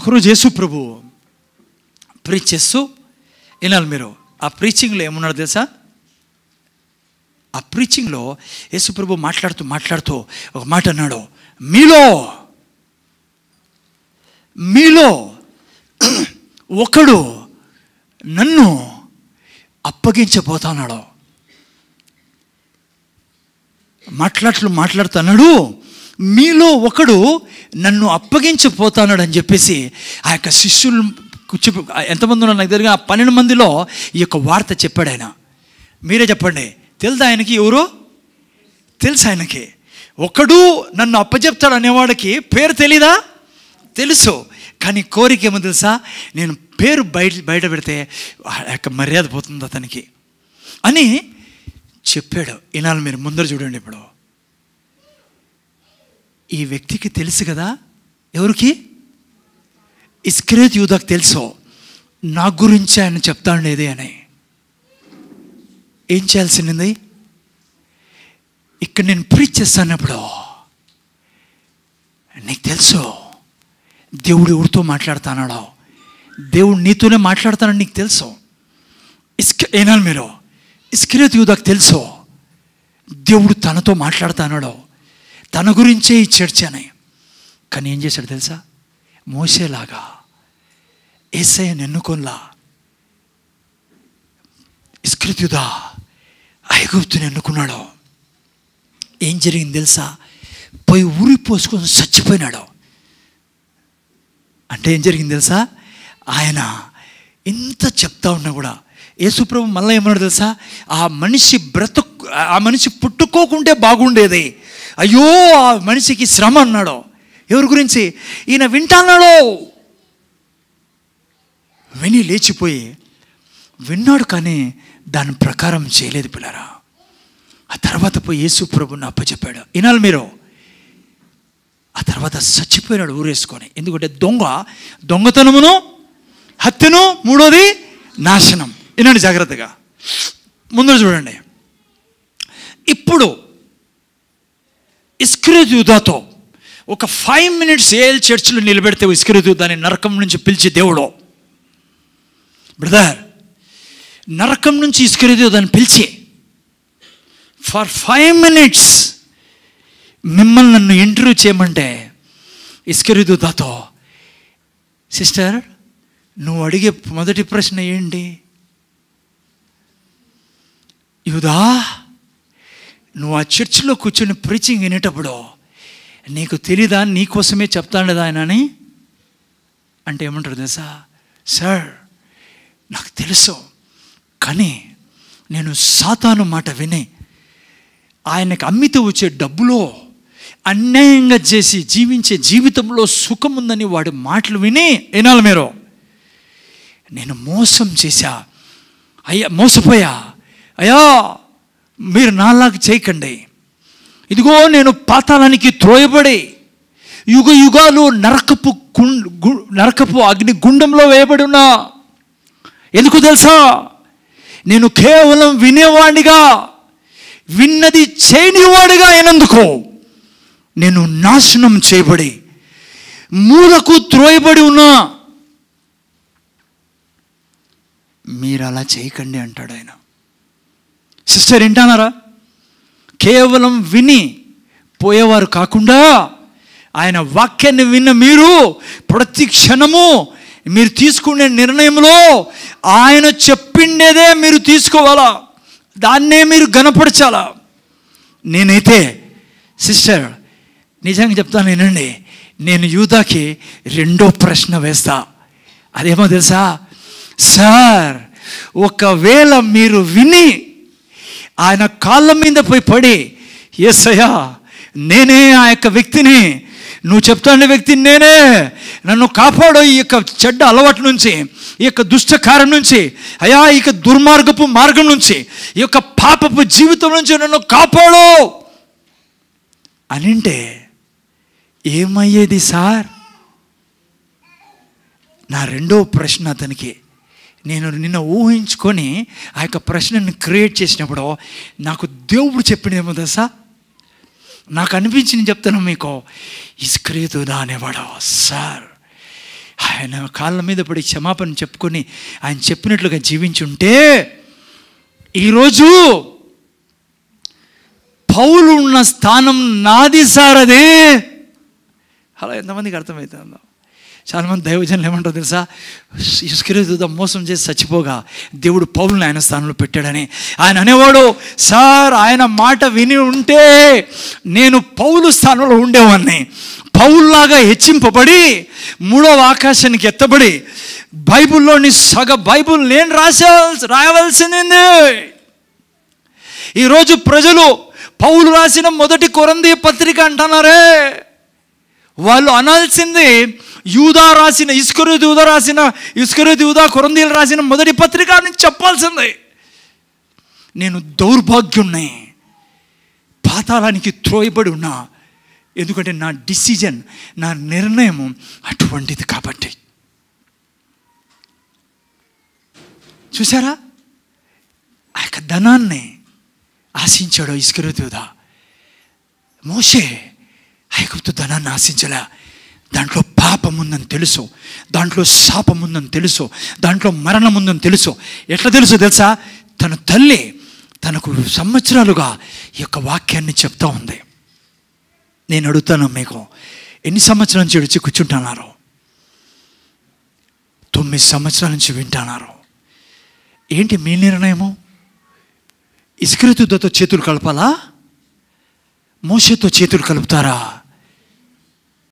ఒకరోజు యేసు ప్రభు ప్రీచ్ చేస్తూ వినాలి మీరు. ఆ ప్రీచింగ్లో ఏమున్నాడు తెలుసా? ఆ ప్రీచింగ్లో యేసు ప్రభు మాట్లాడుతూ ఒక మాట అన్నాడు, మీలో ఒకడు నన్ను అప్పగించబోతున్నాడు. మాట్లాడుతున్నాడు, మీలో ఒకడు నన్ను అప్పగించబోతున్నాడు అని చెప్పేసి ఆ యొక్క శిష్యులు ఎంతమంది ఉన్నారు నాకు దగ్గర 12 మందిలో ఈ యొక్క వార్త చెప్పాడు ఆయన. మీరే చెప్పండి, తెలుసా ఆయనకి? ఎవరో తెలుసు ఆయనకి. ఒకడు నన్ను అప్పచెప్తాడు అనేవాడికి పేరు తెలీదా? తెలుసు. కానీ కోరిక ఏమో తెలుసా? నేను పేరు బయట పెడితే ఆ యొక్క మర్యాద పోతుంది అతనికి అని చెప్పాడు. వినాలి మీరు, ముందర చూడండి. ఇప్పుడు ఈ వ్యక్తికి తెలుసు కదా, ఎవరికి? ఇస్కరియోతు యూదాకు తెలుసు నా గురించి ఆయన చెప్తాండేది అని. ఏం చేయాల్సింది? ఇక్కడ నేను ప్రీచ్ చేస్తానప్పుడు నీకు తెలుసు దేవుడు ఎవరితో మాట్లాడుతున్నాడో, దేవుడు నీతోనే మాట్లాడుతానని నీకు తెలుసు. ఏనాలి మీరు, ఇస్కరియోతు యూదాకు తెలుసు దేవుడు తనతో మాట్లాడుతున్నాడో, తన గురించే ఈ చర్చ అని. కానీ ఏం చేశాడు తెలుసా? మోసేలాగా యేసయ్యను ఎన్నుకోలా ఇస్కరియోతు యూదా ఐగుప్తుని ఎన్నుకున్నాడు. ఏం జరిగింది తెలుసా? పోయి ఊరి పోసుకొని చచ్చిపోయినాడు. అంటే ఏం జరిగింది తెలుసా? ఆయన ఇంత చెప్తా ఉన్నా కూడా యేసుప్రభు మళ్ళీ ఏమన్నాడు తెలుసా? ఆ మనిషి పుట్టుకోకుంటే బాగుండేది, అయ్యో ఆ మనిషికి శ్రమ అన్నాడు. ఎవరి గురించి? ఈయన వింటాన్నాడు. విని లేచిపోయి విన్నాడు, కానీ దాని ప్రకారం చేయలేదు పిల్లరా. ఆ తర్వాత పోయి యేసు ప్రభుని అప్పచెప్పాడు. వినాలి మీరు. ఆ తర్వాత చచ్చిపోయినాడు ఊరేసుకొని. ఎందుకంటే దొంగతనమును, హత్యను, మూడోది నాశనం. వినండి జాగ్రత్తగా, ముందర చూడండి. ఇప్పుడు ఇస్కరియోతు యూదాతో ఒక 5 minutes ఏల్ చర్చిలో నిలబెడితే ఇస్కరియోతు యూదాని నరకం నుంచి పిలిచి దేవుడు, బ్రదర్, నరకం నుంచి ఇస్కరియోతు యూదాని పిలిచి ఫర్ 5 minutes మిమ్మల్ని నన్ను ఇంటర్వ్యూ చేయమంటే ఇస్కరియోతు యూదాతో, సిస్టర్ నువ్వు అడిగే మొదటి ప్రశ్న ఏంటి? యూదా, నువ్వు ఆ చర్చిలో కూర్చొని ప్రీచింగ్ వినేటప్పుడు నీకు తెలీదా నీకోసమే చెప్తాండదా ఆయన అని? అంటే ఏమంటారు తెలుసా? సార్ నాకు తెలుసు, కానీ నేను సాతాను మాట విని ఆయనకు అమ్మితే వచ్చే డబ్బులో అన్యాయంగా చేసి జీవించే జీవితంలో సుఖం ఉందని వాడి మాటలు విని వినాలి మీరు. నేను మోసం చేశా, మోసపోయా, అయ్యా మీరు నాలాగా చేయకండి. ఇదిగో నేను పాతాళానికి త్రోయబడి యుగ యుగాలు నరకపు అగ్ని గుండంలో వేయబడి ఉన్నా. ఎందుకు తెలుసా? నేను కేవలం వినేవాడిగా, విన్నది చేయనివాడిగా అయినందుకు నేను నాశనం చేయబడి మూలకు త్రోయబడి ఉన్నా. మీరు అలా చేయకండి అంటాడు ఆయన. సిస్టర్ వింటానారా? కేవలం విని పోయేవారు కాకుండా ఆయన వాక్యాన్ని విన్న మీరు ప్రతి క్షణము మీరు తీసుకునే నిర్ణయంలో ఆయన చెప్పిండేదే మీరు తీసుకోవాలా, దాన్నే మీరు గనపరచాలా. నేనైతే సిస్టర్ నిజంగా చెప్తాను వినండి, నేను యూదాకి 2వ ప్రశ్న వేస్తా. అదేమో తెలుసా? సార్ ఒకవేళ మీరు విని ఆయన కాళ్ళ మీద పోయి పడి, యేసయ్యా నేనే ఆ యొక్క వ్యక్తిని, నువ్వు చెప్తానే వ్యక్తిని నేనే, నన్ను కాపాడు ఈ యొక్క చెడ్డ అలవాటు నుంచి, ఈ యొక్క దుష్టకారం నుంచి, అయ్యా ఈ యొక్క దుర్మార్గపు మార్గం నుంచి, ఈ యొక్క పాపపు జీవితం నుంచి నన్ను కాపాడు అనింటే ఏమయ్యేది సార్? నా 2వ ప్రశ్న అతనికి, నేను నిన్న ఊహించుకొని ఆ యొక్క ప్రశ్నను క్రియేట్ చేసినప్పుడు నాకు దేవుడు చెప్పినదేమో తెలుసా? నాకు అనిపించింది చెప్తాను మీకు. ఇస్కరియోతు యూదా అనేవాడు, సార్ ఆయన కాళ్ళ మీద పడి క్షమాపణ చెప్పుకొని ఆయన చెప్పినట్లుగా జీవించుంటే ఈరోజు పౌలు ఉన్న స్థానం నాది సార్ అది. అలా ఎంతమందికి అర్థమవుతుందో. చాలామంది దైవజనులు ఏమంటారు తెలుసా, ఇస్కరియోతు మోసం చేసి చచ్చిపోగా దేవుడు పౌలుని ఆయన స్థానంలో పెట్టాడని. ఆయన అనేవాడు, సార్ ఆయన మాట విని ఉంటే నేను పౌలు స్థానంలో ఉండేవాడిని. పౌల్లాగా హెచ్చింపబడి 3వ ఆకాశానికి ఎత్తబడి బైబిల్లోని బైబిల్ నేను రాయవలసింది. ఈరోజు ప్రజలు పౌలు రాసిన మొదటి కొరింథీ పత్రిక అంటున్నారే, వాళ్ళు అనాల్సింది ఇస్కరియోతు యూదా కొరింథీయులు రాసిన మొదటి పత్రిక అని చెప్పాల్సిందే. నేను దౌర్భాగ్యుణ్ణి, పాతాళానికి త్రోయబడి ఉన్నా. ఎందుకంటే నా డిసిజన్, నా నిర్ణయం అటువంటిది కాబట్టి. చూసారా, ఆ యొక్క ధనాన్ని ఆశించాడు ఇస్కరియోతు యూదా. మోషే ఐగుప్తు ధనాన్ని ఆశించలే. దాంట్లో పాపం ఉందని తెలుసు, దాంట్లో శాపం ఉందని తెలుసు, దాంట్లో మరణం ఉందని తెలుసు. ఎట్లా తెలుసా, తన తల్లి తనకు సంవత్సరాలుగా ఈ యొక్క వాక్యాన్ని చెప్తా ఉంది. నేను అడుగుతాను, మీకు ఎన్ని సంవత్సరాల నుంచి వచ్చి కూర్చుంటున్నారు? 9 సంవత్సరాల నుంచి వింటున్నారు. ఏంటి మీ నిర్ణయము? ఇస్కరియోతుతో చేతులు కలపాలా, మోషేతో చేతులు కలుపుతారా?